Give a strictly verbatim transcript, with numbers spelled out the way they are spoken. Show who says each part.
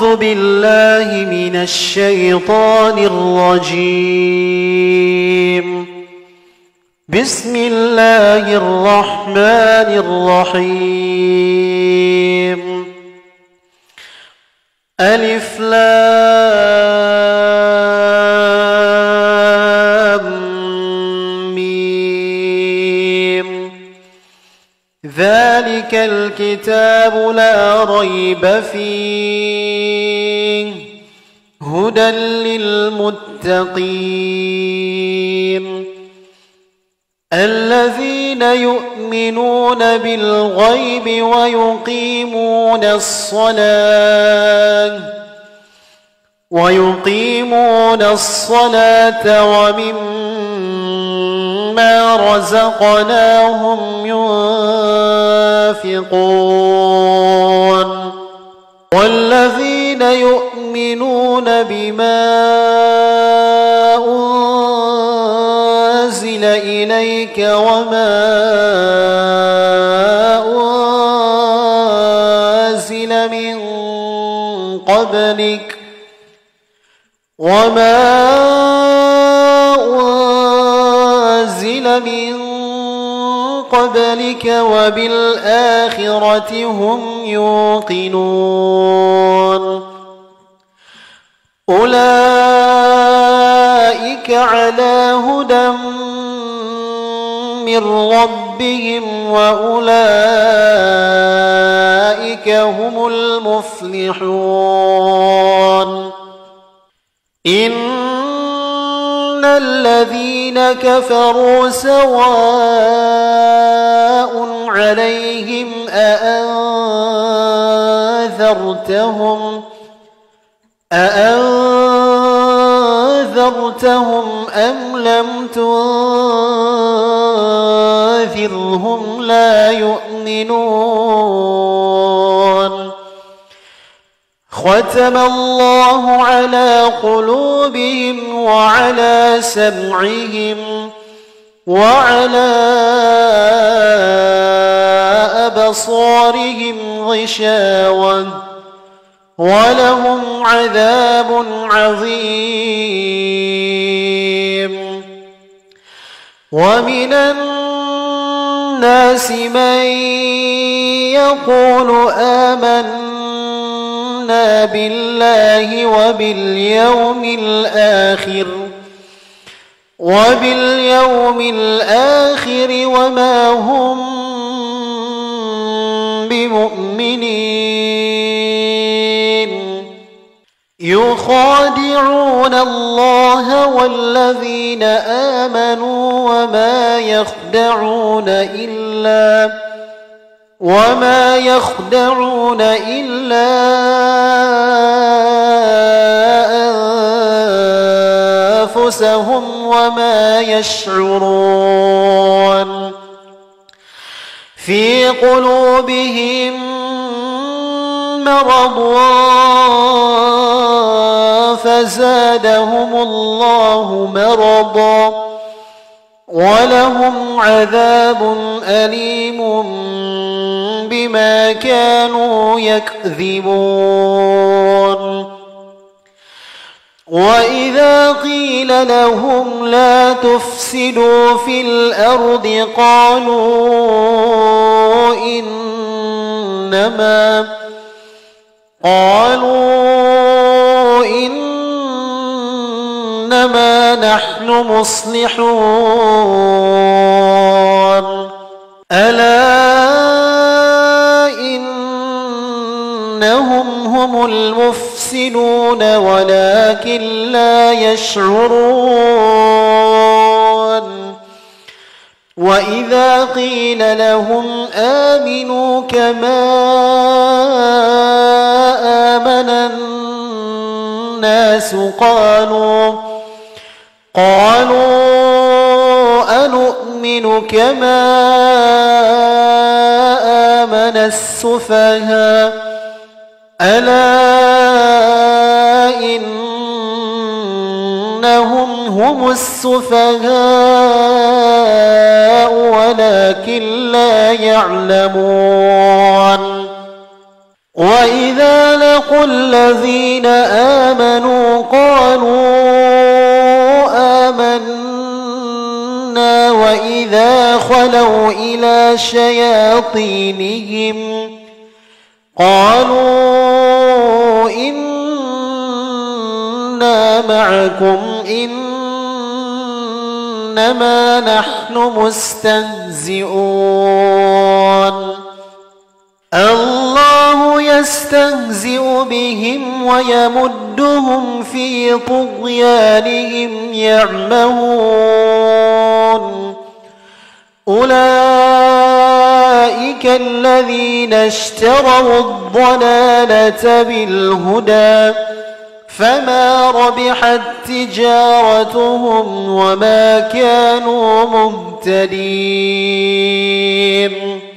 Speaker 1: أعوذ بالله من الشيطان الرجيم. بسم الله الرحمن الرحيم. ألف لام ميم. ذلك الكتاب لا ريب فيه هدى للمتقين الذين يؤمنون بالغيب ويقيمون الصلاة ويقيمون الصلاة ومما رزقناهم ينفقون والذين يؤمنون بما أنزل إليك وما أنزل من قبلك وما أنزل من قبلك وبالآخرة هم يوقنون أولئك على هدى من ربهم وأولئك هم المفلحون إن الذين كفروا سواء عليهم أأنذرتهم أأنذرتهم أم لم تنذرهم لا يؤمنون ختم الله على قلوبهم وعلى سمعهم وعلى أبصارهم غشاوة ولهم عذاب عظيم ومن الناس من يقول آمنا بالله وباليوم الآخر وباليوم الآخر وما هم بمؤمنين يخادعون الله والذين آمنوا وما يخدعون إلا وما يخدعون إلا أنفسهم وما يشعرون في قلوبهم مرض فزادهم الله مرضا ولهم عذاب أليم بما كانوا يكذبون وإذا قيل لهم لا تفسدوا في الأرض قالوا إنما قالوا إنما نحن مصلحون ألا إنهم هم المفسدون ولكن لا يشعرون وإذا قيل لهم آمنوا كما آمن الناس قالوا قالوا أنؤمن كما آمن السفهاء ألا إنهم هم السفهاء ولكن لا يعلمون وإذا لقوا الذين إلى شياطينهم قالوا إنا معكم إنما نحن مستهزئون الله يستهزئ بهم ويمدهم في طغيانهم يعمهون أولئك الذين اشتروا الضلالة بالهدى فما ربحت تجارتهم وما كانوا مهتدين